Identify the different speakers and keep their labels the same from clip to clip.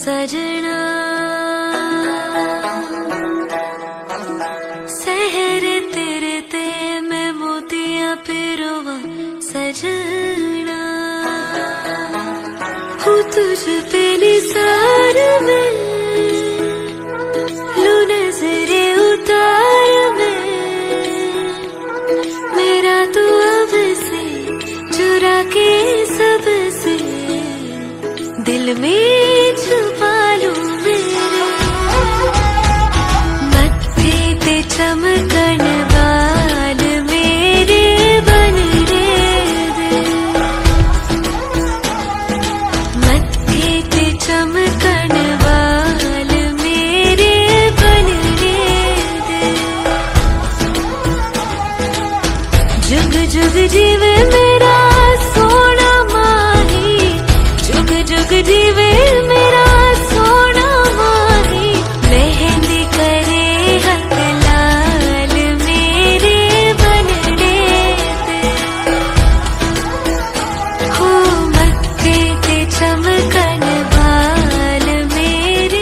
Speaker 1: सजना सहरे तेरे ते मैं मोतियां पिरोवा सजना हूँ तुझ पे निसार में लू नजरे उतार में मेरा तू अब से चुरा के सबसे दिल में छुपा लूं मेरे मत्थे पे चमकन बाल मेरे बन रे दे मत्थे पे चमकन बाल मेरे बन रे दे जुग जुग जीवे मेरा सोना माही जुग जुग जीवे मेरा सोना माही मेहंदी करे हाथ लाल मेरे बन रे दे हो मत्थे पे चमकन बाल मेरे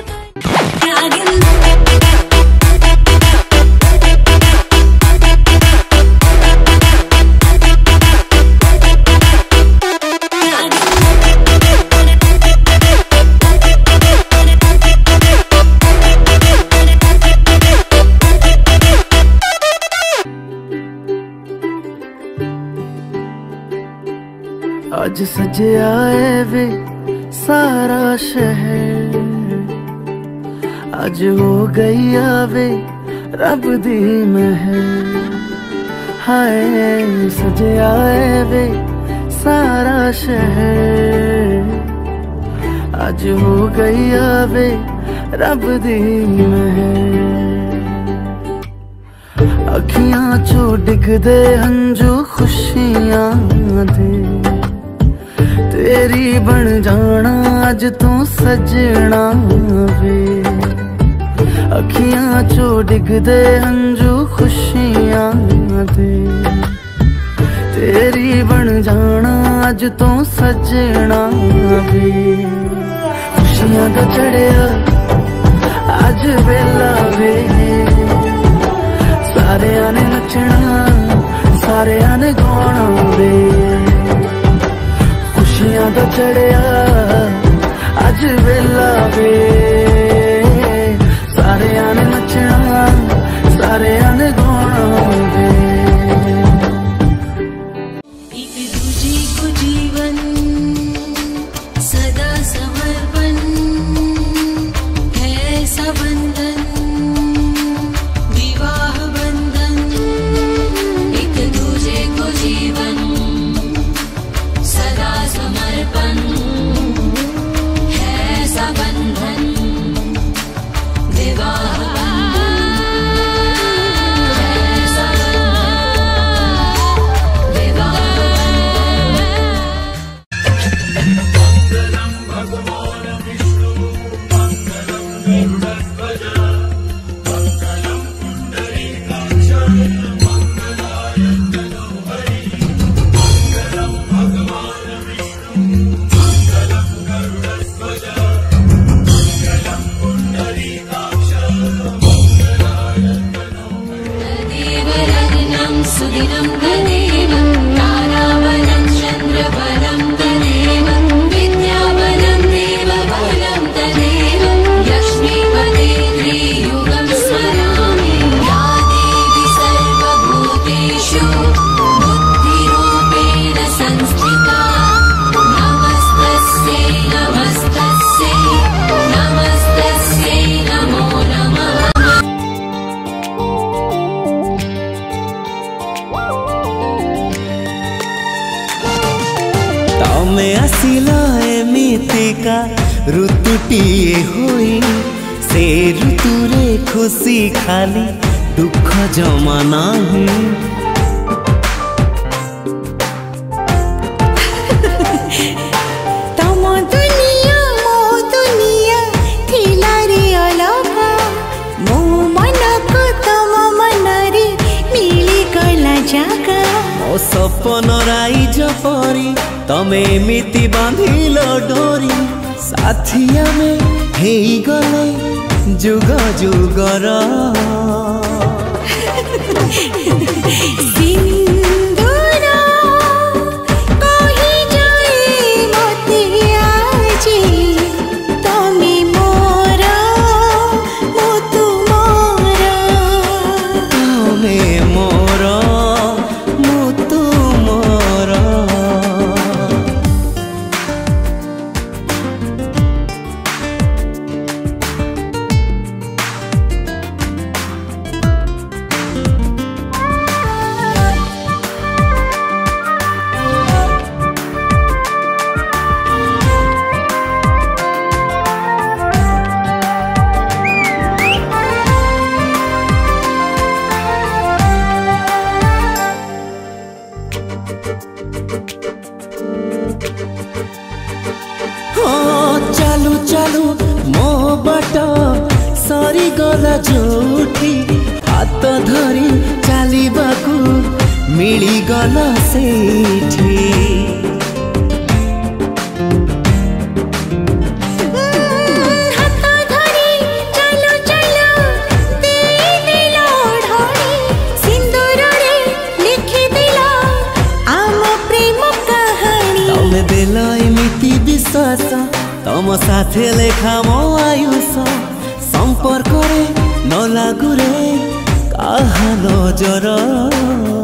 Speaker 2: आज सजे आए वे सारा शहर आज हो गई आवे रब दी महर हाय सजे आए वे सारा शहर आज हो गई आवे रब दी महर अखियां चो डिगदे हंजू खुशियां दे तेरी बन जाना अज तू सजना वे अखियां चो डिगदे हंजू खुशियां दे तेरी बन जाना अज तू सजना वे खुशियां दा चढ़िया अज वेला वे सारे ने नचना सारे ने गाना वे खुशियां दा चढ़िया अज वेला वे सारे ने नचना सारे ने गाना वे
Speaker 1: एक दूजे को जीवन सदा समर्पण है ऐसा बंधन विवाह बंधन एक दूजे को जीवन सदा समर्पण है ऐसा बंधन विवाह सुदिनं तदेव ताराबलं चन्द्रबलं तदेव विद्याबलं देवबलं तदेव लक्ष्मीपदे त्रियुगं स्मरामि या देवी सर्वभूतेषु बुद्धिरूपेण संस्थिता नमस्तस्यै नमस्तस्यै नमस्तस्यै नमो नमः
Speaker 3: तमे आसिला एमितिका ऋतुटीए होई से ऋतुरे खुशी खाली दुख जमा नाही
Speaker 4: तम दुनिया मो दुनिया थिला रे अलगा मो मन को तम मन रे मिली गला जागा
Speaker 3: मो सपन राइज परी तमे एमिति बांधिल डोरी साथी आमे हेई गले जुग जुगर
Speaker 4: सिंदूर कही जाए मते आजी तमे मोर मो तुमर
Speaker 3: तमे मोर मु तुमर चालू चालू मो बाट सरी गला जोठी हाथ धरी चलू मिली गला सेठी
Speaker 4: हाथ धरी चलो चलो दे दिलो ढोली सिंदूर रे लिखि दिलो आम प्रेम कहानी
Speaker 3: तमे देल एमिति विश्वास तम साथे लेखा मो आयुष संपर्क रे न लागू रे काहा नजर